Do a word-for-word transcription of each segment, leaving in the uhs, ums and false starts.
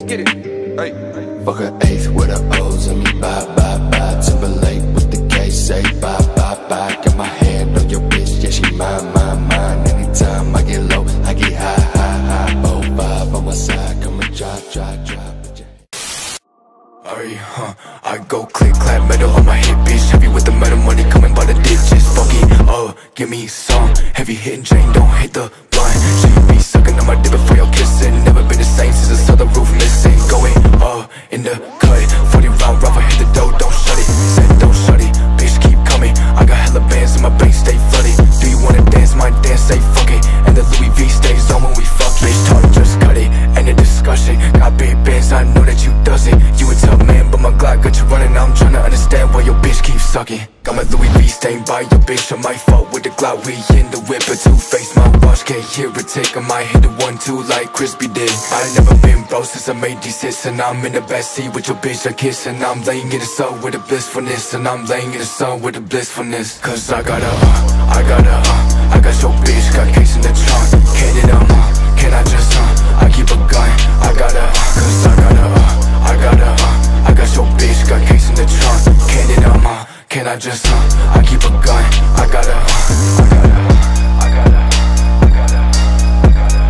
Get it. Hey. Fuck an eighth with the O's in me, bye, bye, bye. Timberlake with the K, say bye, bye, bye. Got my hand on your bitch, yeah, she mine, mine, mine. Anytime I get low, I get high, high, high. Oh, five on my side, come and drop, drop, drop. Alright, huh, I go click, clap, metal on my hip, bitch. Heavy with the metal money coming by the digits. Fuck it, uh, give me some heavy hitting chain, don't hit the blind. She be sucking on my dick before your kissing. Never been the same since I saw the roof missing. Going, uh, in the cut, forty round rough, I hit the dough, don't shut it. Said don't shut it, bitch keep coming. I got hella bands in my bank, stay flooded. Do you wanna dance, my dance, say fuck it. And the Louis V stays on when we fuck it. Bitch talk, just cut it, end of discussion. Got big bands, I know that you does it. You a tough man, but my Glock got you running. I'm tryna understand why your bitch keeps sucking. Got my Louis V stained by your bitch, I might fuck with the Glock. We in the whip, a two-face, my watch can't hear a tick. I might hit the one, two like Crispy did. I never been bro since I made these hits. And I'm in the backseat with your bitch, I kiss. And I'm laying in the sun with the blissfulness. And I'm laying in the sun with the blissfulness. Cause I got a, uh, I got a, uh, I got your bitch, got case in the trunk. Can it, um, uh, can I just, uh, I keep a gun. I got a, uh, cause I got a, uh, I got a, uh, I got your bitch, got case in the trunk. Can it, um, uh, can I just, uh, I keep a gun. I got a, uh, I got a, uh, I got a, I got a, I got a.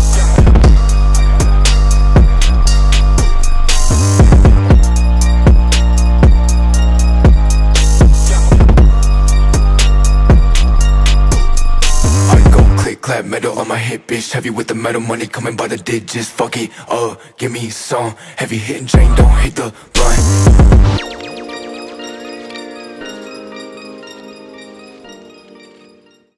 I go click, clap, metal on my hip, bitch. Heavy with the metal money coming by the digits. Fuck it, uh, give me some heavy hitting chain, don't hit the blunt.